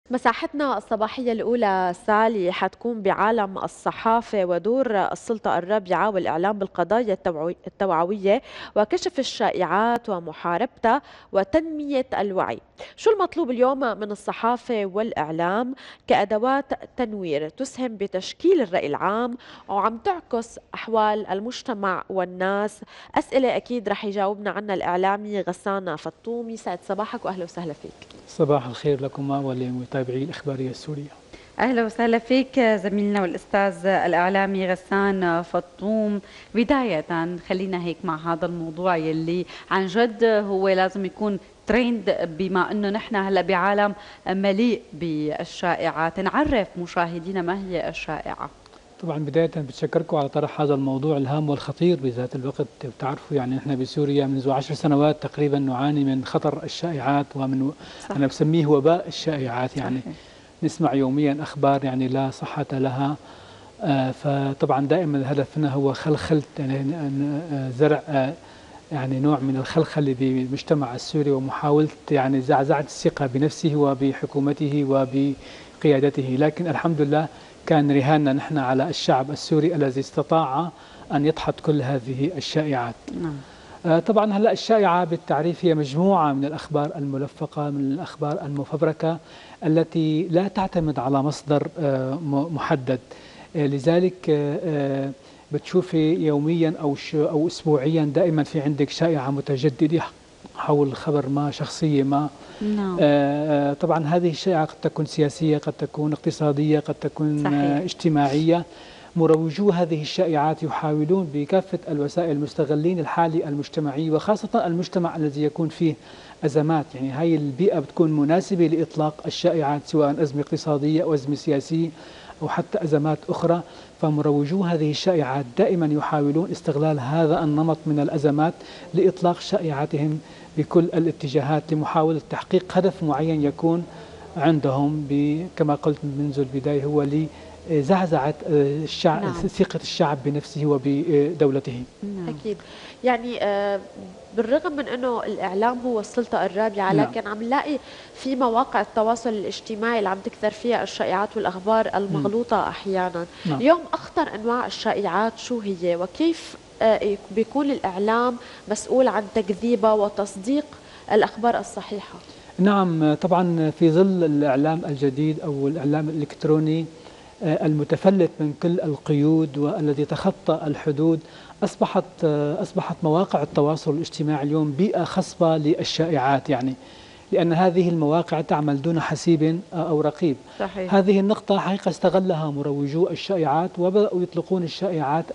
مساحتنا الصباحية الأولى سالي حتكون بعالم الصحافة ودور السلطة الرابعة والإعلام بالقضايا التوعوية وكشف الشائعات ومحاربتها وتنمية الوعي. شو المطلوب اليوم من الصحافة والإعلام كأدوات تنوير تسهم بتشكيل الرأي العام وعم تعكس أحوال المجتمع والناس؟ أسئلة أكيد رح يجاوبنا عنها الإعلامي غسان فطوم. يسعد صباحك وأهلا وسهلا فيك. صباح الخير لكما ولمتابعي الإخبارية السورية. أهلا وسهلا فيك زميلنا والأستاذ الإعلامي غسان فطوم. بداية خلينا هيك مع هذا الموضوع يلي عن جد هو لازم يكون ترند، بما أنه نحن هلأ بعالم مليء بالشائعات. نعرف مشاهدينا ما هي الشائعة. طبعا بداية بتشكركم على طرح هذا الموضوع الهام والخطير بذات الوقت. بتعرفوا يعني نحن بسوريا منذ 10 سنوات تقريبا نعاني من خطر الشائعات ومن صح. أنا بسميه وباء الشائعات. يعني صحيح. نسمع يوميا أخبار يعني لا صحة لها. فطبعا دائما هدفنا هو خلخلة يعني زرع يعني نوع من الخلخلة بالمجتمع السوري ومحاولة يعني زعزعة الثقة بنفسه وبحكومته وبقيادته. لكن الحمد لله كان رهاننا نحن على الشعب السوري الذي استطاع أن يدحض كل هذه الشائعات. نعم. طبعا هلا الشائعة بالتعريف هي مجموعة من الأخبار الملفقة، من الأخبار المفبركة التي لا تعتمد على مصدر محدد. لذلك بتشوفي يوميا أو أسبوعيا دائما في عندك شائعة متجددة حول خبر ما، شخصية ما. نعم. طبعا هذه الشائعة قد تكون سياسية، قد تكون اقتصادية، قد تكون صحيح. اجتماعية. مروجو هذه الشائعات يحاولون بكافة الوسائل المستغلين الحالة المجتمعية وخاصة المجتمع الذي يكون فيه أزمات. يعني هاي البيئة بتكون مناسبة لإطلاق الشائعات، سواء أزمة اقتصادية أو أزمة سياسية أو حتى أزمات أخرى. فمروجو هذه الشائعات دائما يحاولون استغلال هذا النمط من الأزمات لإطلاق شائعاتهم بكل الاتجاهات لمحاولة تحقيق هدف معين يكون عندهم، كما قلت منذ البداية هو لزعزعة نعم. ثقة الشعب بنفسه وبدولته. نعم. أكيد. يعني بالرغم من أنه الإعلام هو السلطة الرابعة، نعم. لكن عم نلاقي في مواقع التواصل الاجتماعي اللي عم تكثر فيها الشائعات والأخبار المغلوطة أحيانا. نعم. اليوم أخطر أنواع الشائعات شو هي، وكيف بيكون الإعلام مسؤول عن تكذيبها وتصديق الأخبار الصحيحة؟ نعم طبعا في ظل الإعلام الجديد أو الإعلام الإلكتروني المتفلت من كل القيود والذي تخطى الحدود، أصبحت مواقع التواصل الاجتماعي اليوم بيئة خصبة للشائعات. يعني لأن هذه المواقع تعمل دون حسيب أو رقيب. صحيح. هذه النقطة حقيقة استغلها مروجو الشائعات وبدأوا يطلقون الشائعات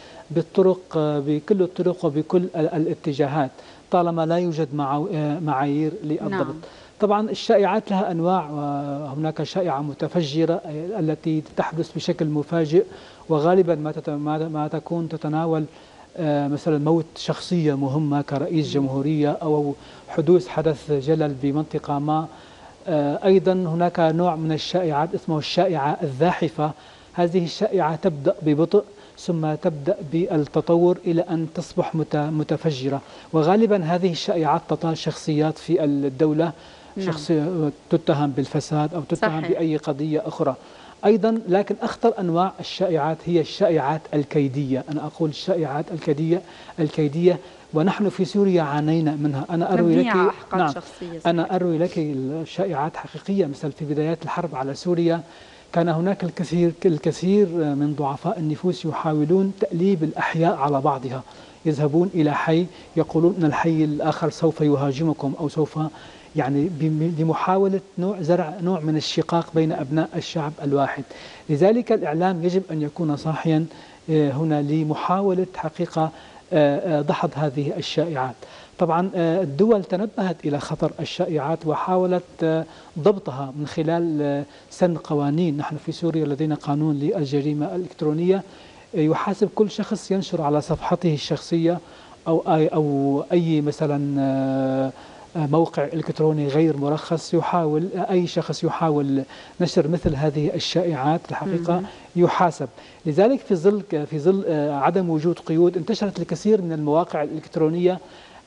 بكل الطرق وبكل الاتجاهات طالما لا يوجد معايير للضبط. نعم. طبعا الشائعات لها أنواع. هناك شائعة متفجرة التي تحدث بشكل مفاجئ وغالبا ما تكون تتناول مثلا موت شخصية مهمة كرئيس جمهورية أو حدوث حدث جلل بمنطقة ما. أيضا هناك نوع من الشائعات اسمه الشائعة الزاحفة. هذه الشائعة تبدأ ببطء ثم تبدأ بالتطور إلى أن تصبح متفجرة، وغالبا هذه الشائعات تطال شخصيات في الدولة. نعم. شخصية تتهم بالفساد أو تتهم صحيح. بأي قضية أخرى. أيضا لكن أخطر أنواع الشائعات هي الشائعات الكيدية. أنا أقول الشائعات الكيدية ونحن في سوريا عانينا منها. أنا أروي لك. نعم. شخصية. أنا أروي لك الشائعات حقيقية. مثل في بدايات الحرب على سوريا كان هناك الكثير من ضعفاء النفوس يحاولون تأليب الأحياء على بعضها. يذهبون إلى حي يقولون أن الحي الآخر سوف يهاجمكم أو سوف يعني لمحاولة زرع نوع من الشقاق بين أبناء الشعب الواحد. لذلك الإعلام يجب أن يكون صاحيا هنا لمحاولة حقيقة دحض هذه الشائعات. طبعا الدول تنبهت إلى خطر الشائعات وحاولت ضبطها من خلال سن قوانين. نحن في سوريا لدينا قانون للجريمة الإلكترونية يحاسب كل شخص ينشر على صفحته الشخصية أو أي مثلا موقع إلكتروني غير مرخص. يحاول أي شخص يحاول نشر مثل هذه الشائعات الحقيقة يحاسب. لذلك في ظل عدم وجود قيود انتشرت الكثير من المواقع الإلكترونية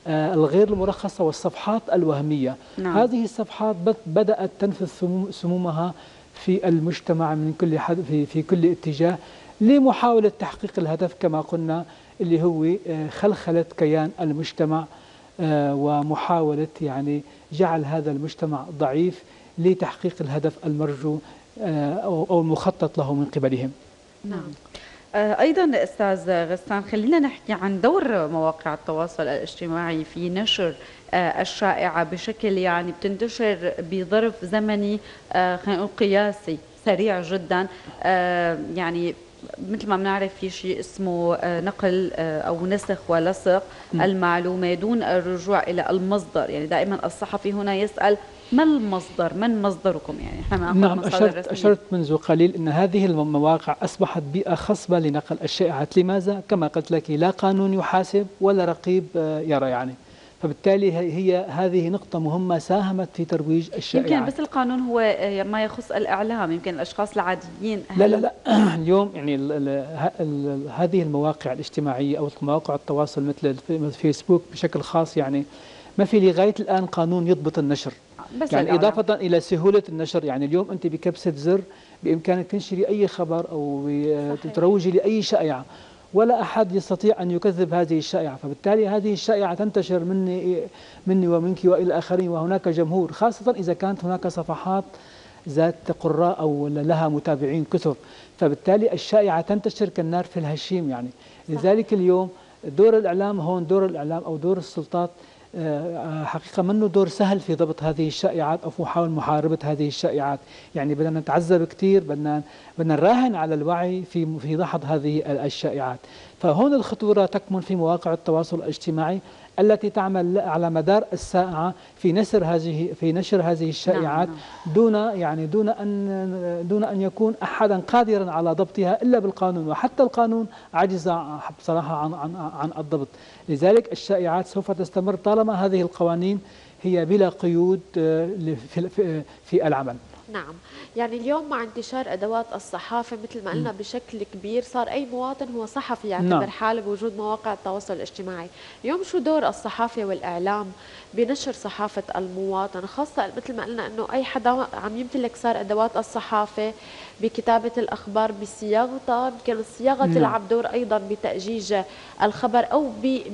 الغير المرخصة والصفحات الوهمية. نعم. هذه الصفحات بدأت تنفذ سمومها في المجتمع من كل حد في كل اتجاه لمحاولة تحقيق الهدف كما قلنا اللي هو خلخلة كيان المجتمع ومحاولة يعني جعل هذا المجتمع ضعيف لتحقيق الهدف المرجو أو المخطط له من قبلهم. نعم. أيضا أستاذ غسان، خلينا نحكي عن دور مواقع التواصل الاجتماعي في نشر الشائعة بشكل يعني بتنتشر بظرف زمني خلينا نقول قياسي سريع جدا. يعني مثل ما بنعرف في شيء اسمه نقل أو نسخ ولصق المعلومة دون الرجوع إلى المصدر. يعني دائما الصحفي هنا يسأل ما المصدر؟ من مصدركم؟ يعني احنا نعم، أشرت منذ قليل أن هذه المواقع أصبحت بيئة خصبة لنقل الشائعات. لماذا؟ كما قلت لك لا قانون يحاسب ولا رقيب يرى يعني. فبالتالي هذه نقطة مهمة ساهمت في ترويج الشائعات. يمكن بس القانون هو ما يخص الإعلام، يمكن الأشخاص العاديين. لا اليوم يعني هذه المواقع الاجتماعية أو مواقع التواصل مثل الفيسبوك بشكل خاص يعني ما في لغاية الآن قانون يضبط النشر. بس يعني إضافة إلى سهولة النشر، يعني اليوم أنت بكبسة زر بإمكانك تنشري أي خبر أو تروجي لأي شائعة ولا أحد يستطيع أن يكذب هذه الشائعة. فبالتالي هذه الشائعة تنتشر مني ومنك وإلى الآخرين، وهناك جمهور، خاصة إذا كانت هناك صفحات ذات قراء أو لها متابعين كثر. فبالتالي الشائعة تنتشر كالنار في الهشيم يعني. لذلك اليوم دور الإعلام هون، دور الإعلام أو دور السلطات حقيقة منه دور سهل في ضبط هذه الشائعات أو محاولة محاربة هذه الشائعات. يعني بدنا نتعذب كثير، بدنا نراهن على الوعي في دحض هذه الشائعات. فهون الخطورة تكمن في مواقع التواصل الاجتماعي التي تعمل على مدار الساعة في نشر هذه الشائعات. نعم. دون أن يكون أحدا قادرا على ضبطها إلا بالقانون، وحتى القانون عجز بصراحة عن الضبط. لذلك الشائعات سوف تستمر طالما هذه القوانين هي بلا قيود في العمل. نعم، يعني اليوم مع انتشار أدوات الصحافة مثل ما قلنا بشكل كبير صار أي مواطن هو صحفي يعتبر حاله بوجود مواقع التواصل الاجتماعي. اليوم شو دور الصحافة والإعلام بنشر صحافة المواطن، خاصة مثل ما قلنا أنه أي حدا عم يمتلك صار أدوات الصحافة بكتابة الأخبار بصياغتها، يمكن الصياغة تلعب دور أيضا بتأجيج الخبر أو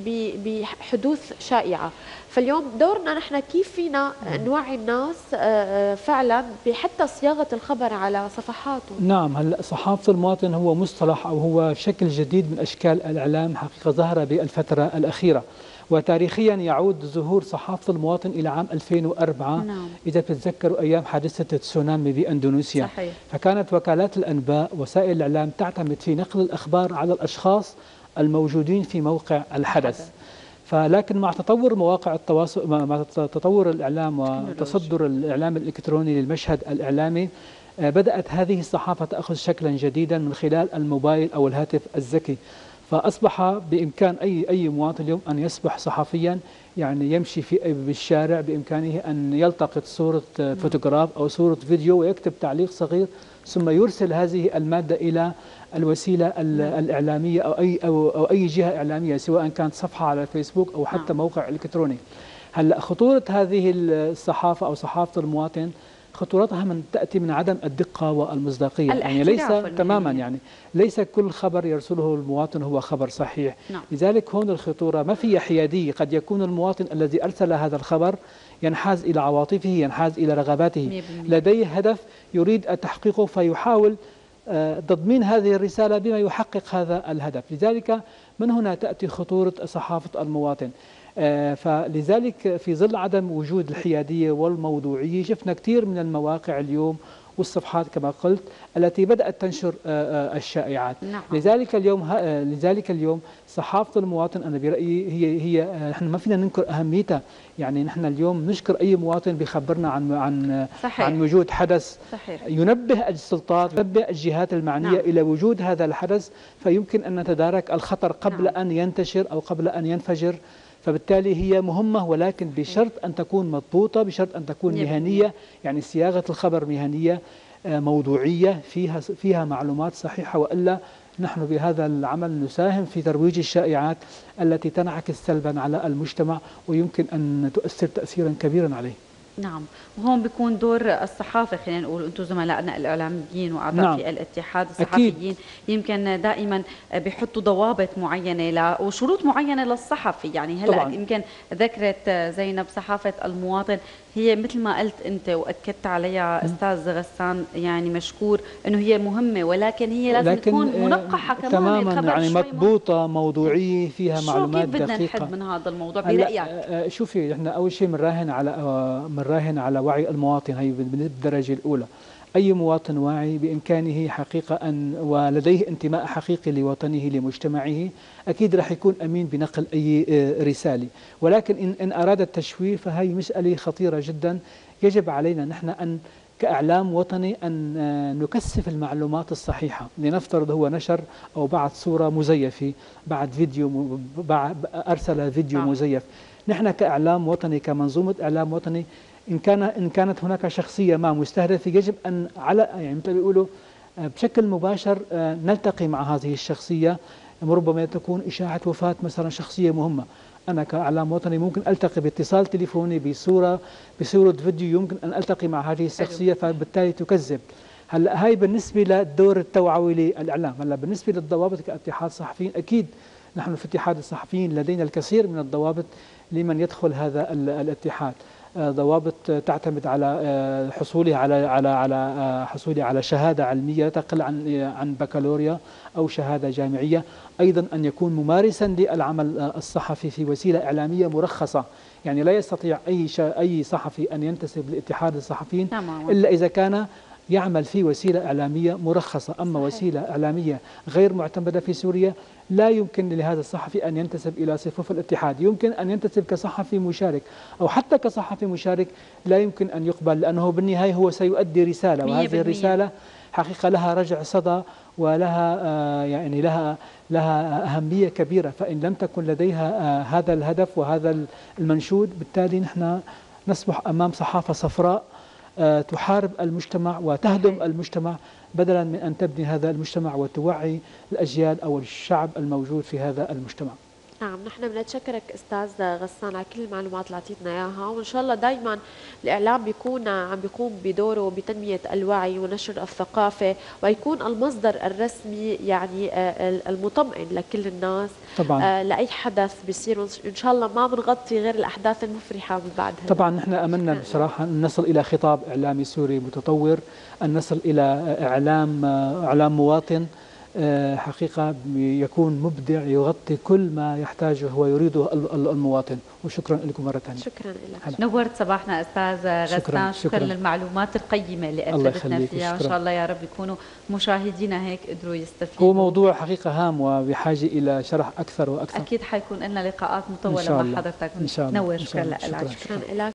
بحدوث شائعة. فاليوم دورنا نحن كيف فينا نوعي الناس فعلا بحتى صياغة الخبر على صفحاته. نعم، هلا صحافة المواطن هو مصطلح أو هو شكل جديد من أشكال الإعلام حقيقة ظهر بالفترة الأخيرة، وتاريخيا يعود ظهور صحافة المواطن إلى عام 2004. نعم. إذا تتذكروا أيام حادثة التسونامي بأندونيسيا. صحيح. فكانت وكالات الأنباء وسائل الإعلام تعتمد في نقل الأخبار على الأشخاص الموجودين في موقع الحدث. فلكن مع تطور مواقع التواصل، مع تطور الإعلام وتصدر الإعلام الإلكتروني للمشهد الإعلامي، بدأت هذه الصحافة تأخذ شكلا جديدا من خلال الموبايل أو الهاتف الذكي. فأصبح بإمكان أي مواطن اليوم أن يصبح صحفيا، يعني يمشي بالشارع بإمكانه أن يلتقط صورة فوتوغراف أو صورة فيديو ويكتب تعليق صغير ثم يرسل هذه المادة إلى الوسيلة الإعلامية أو أي جهة إعلامية، سواء كانت صفحة على الفيسبوك أو حتى موقع إلكتروني. هلأ خطورة هذه الصحافة أو صحافة المواطن خطورتها تأتي من عدم الدقة والمصداقية. يعني ليس تماما، يعني ليس كل خبر يرسله المواطن هو خبر صحيح. نعم. لذلك هون الخطورة، ما في حيادية. قد يكون المواطن الذي أرسل هذا الخبر ينحاز إلى عواطفه، ينحاز إلى رغباته، لديه هدف يريد تحقيقه فيحاول تضمين هذه الرسالة بما يحقق هذا الهدف. لذلك من هنا تأتي خطورة صحافة المواطن. فلذلك في ظل عدم وجود الحيادية والموضوعية شفنا كثير من المواقع اليوم والصفحات كما قلت التي بدأت تنشر الشائعات. نعم. لذلك اليوم صحافة المواطن أنا برأيي هي نحن ما فينا ننكر أهميتها. يعني نحن اليوم نشكر أي مواطن بيخبرنا عن وجود حدث. صحيح. ينبه السلطات، ينبه الجهات المعنية. نعم. إلى وجود هذا الحدث، فيمكن أن نتدارك الخطر قبل نعم. أن ينتشر أو قبل أن ينفجر. فبالتالي هي مهمة، ولكن بشرط أن تكون مضبوطة، بشرط أن تكون مهنية. يعني صياغة الخبر مهنية موضوعية فيها معلومات صحيحة، وإلا نحن بهذا العمل نساهم في ترويج الشائعات التي تنعكس سلبا على المجتمع ويمكن أن تؤثر تأثيرا كبيرا عليه. نعم، وهون بيكون دور الصحافة، خلينا نقول أنتم زملائنا الإعلاميين وأعضاء نعم. في الاتحاد الصحفيين يمكن دائما بيحطوا ضوابط معينة وشروط معينة للصحفي. يعني هلا يمكن ذكرت زينب صحافة المواطن، هي مثل ما قلت أنت وأكدت عليها أستاذ غسان، يعني مشكور أنه هي مهمة، ولكن هي لازم تكون منقحة كمان تماما، يعني مضبوطة، موضوعية، فيها معلومات دقيقة. شو كيف بدنا نحد من هذا الموضوع برأيك؟ شوفي، احنا أول شيء بنراهن على وعي المواطن، هي بالدرجة الأولى. أي مواطن واعي بإمكانه حقيقة ولديه انتماء حقيقي لوطنه لمجتمعه أكيد رح يكون أمين بنقل أي رسالة. ولكن إن أراد التشويه فهي مسألة خطيرة جدا. يجب علينا نحن أن كإعلام وطني أن نكثف المعلومات الصحيحة. لنفترض هو نشر أو بعث صورة مزيفة، أرسل فيديو مزيف. نحن كإعلام وطني، كمنظومة إعلام وطني، إن كانت هناك شخصية ما مستهدفة، يجب أن يعني مثل بيقولوا بشكل مباشر نلتقي مع هذه الشخصية. ربما تكون إشاعة وفاة مثلا شخصية مهمة، أنا كإعلام وطني ممكن ألتقي باتصال تليفوني بصورة فيديو، يمكن أن ألتقي مع هذه الشخصية، فبالتالي تكذب. هلا هاي بالنسبة للدور التوعوي للإعلام. هلا بالنسبة للضوابط كاتحاد صحفيين، أكيد نحن في اتحاد الصحفيين لدينا الكثير من الضوابط لمن يدخل هذا الاتحاد. ضوابط تعتمد على حصوله على شهادة علمية لا تقل عن بكالوريا أو شهادة جامعية. أيضا أن يكون ممارسا للعمل الصحفي في وسيلة إعلامية مرخصة. يعني لا يستطيع أي صحفي أن ينتسب لاتحاد الصحفيين إلا إذا كان يعمل في وسيلة إعلامية مرخصة. أما وسيلة إعلامية غير معتمدة في سوريا لا يمكن لهذا الصحفي أن ينتسب إلى صفوف الاتحاد. يمكن أن ينتسب كصحفي مشارك، أو حتى كصحفي مشارك لا يمكن أن يقبل، لأنه بالنهاية هو سيؤدي رسالة، وهذه الرسالة حقيقة لها رجع صدى ولها يعني لها أهمية كبيرة. فإن لم تكن لديها هذا الهدف وهذا المنشود، بالتالي نحن نصبح أمام صحافة صفراء تحارب المجتمع وتهدم المجتمع، بدلا من أن تبني هذا المجتمع وتوعي الأجيال أو الشعب الموجود في هذا المجتمع. نعم، نحن بنتشكرك أستاذ غسان على كل المعلومات اللي أعطيتنا إياها، وإن شاء الله دائما الإعلام بيكون عم بيقوم بدوره بتنمية الوعي ونشر الثقافة، ويكون المصدر الرسمي يعني المطمئن لكل الناس طبعا. لأي حدث بيصير إن شاء الله ما بنغطي غير الأحداث المفرحة من بعد هذا. طبعا نحن أملنا بصراحة أن نصل إلى خطاب إعلامي سوري متطور، أن نصل إلى إعلام مواطن حقيقة يكون مبدع يغطي كل ما يحتاجه ويريده المواطن. وشكرا لكم مرة ثانية. شكرا لك. نورت صباحنا أستاذ غسان. شكرا للمعلومات القيمة اللي أفدتنا فيها. إن شاء الله يا رب يكونوا مشاهدينا هيك قدروا يستفيدوا. هو موضوع حقيقة هام وبحاجة إلى شرح أكثر وأكثر. أكيد حيكون لنا لقاءات مطولة مع حضرتك. إن شاء الله. نور. شكرا لك. شكرا لك.